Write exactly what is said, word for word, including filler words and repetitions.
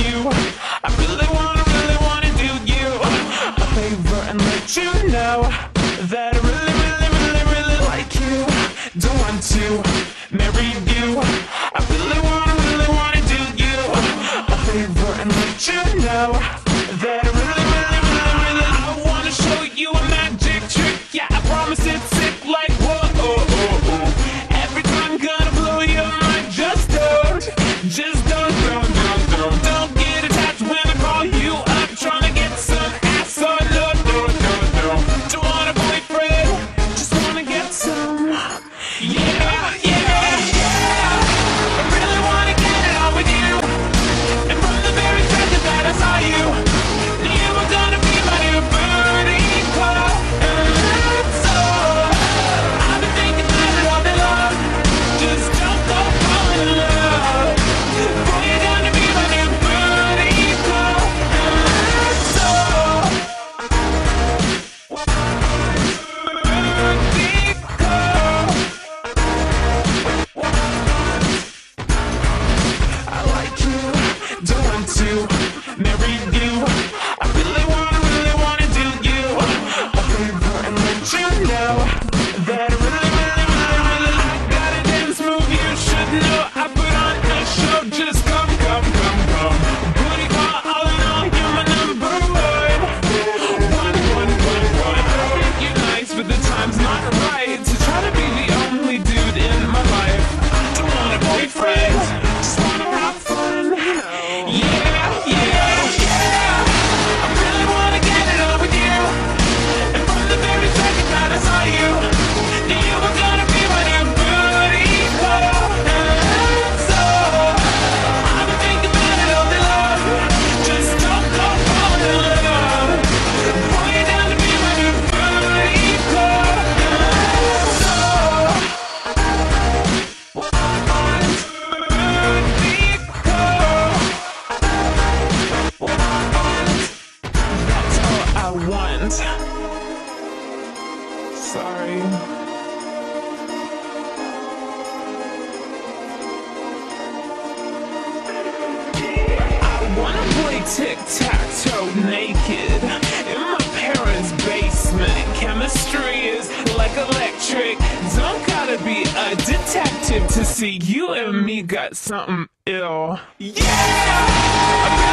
you. I really wanna, really wanna do you a favor and let you know that I really, really, really, really like you. Don't want to marry you. I really wanna, really wanna do you a favor and let you know that I really, really, really, really I wanna show you a magic trick. Yeah, I promise it's sick like whoa, oh, oh, oh. Every time gonna blow your mind. Just don't, just don't, don't, don't, don't, don't get attached when I call you up trying to get some ass. Oh no, no, no, no. Don't want a boyfriend, just wanna get some. Yeah, yeah, yeah. I really wanna get it on with you. And from the very second that I saw you, you were gonna be my new booty call. And so I've been thinking about it all day long. Just don't go fall in love. Boy, you're gonna be my new booty call. And so booty call. I like you, don't want to marry you. I really wanna, really wanna do you a favor and let you know that I really, really, really, really like got a dance move you should know. I put on a show, just come, come, come, come. Booty call, all in all, you're my number one. One, one, one, one. I think you're nice, but the time's not right to try to be the only dude in my life. Don't want a boyfriend, just wanna have fun. Yeah, yeah, yeah. I really wanna get it on with you. And from the very second that I saw you, knew you were gonna be my new booty call. And so I've been thinking about it all day long. Just don't go fall in love. Boy, you're down to be my new booty call. And so booty call. That's all I want. Sorry. I wanna play tic-tac-toe naked in my parents' basement. Chemistry is like electric. Don't gotta be a detective to see you and me got something ill. Yeah!